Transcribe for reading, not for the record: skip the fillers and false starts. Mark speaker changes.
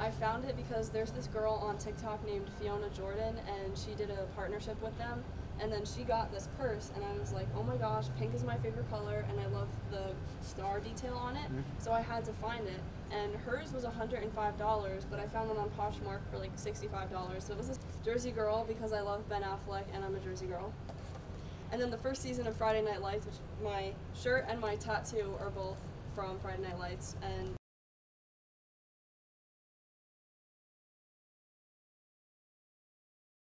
Speaker 1: I found it because there's this girl on TikTok named Fiona Jordan, and she did a partnership with them, and then she got this purse, and I was like, oh my gosh, pink is my favorite color, and I love the star detail on it, so I had to find it, and hers was $105, but I found one on Poshmark for like $65, so it was a Jersey Girl because I love Ben Affleck, and I'm a Jersey girl. And then the first season of Friday Night Lights, which my shirt and my tattoo are both from Friday Night Lights, and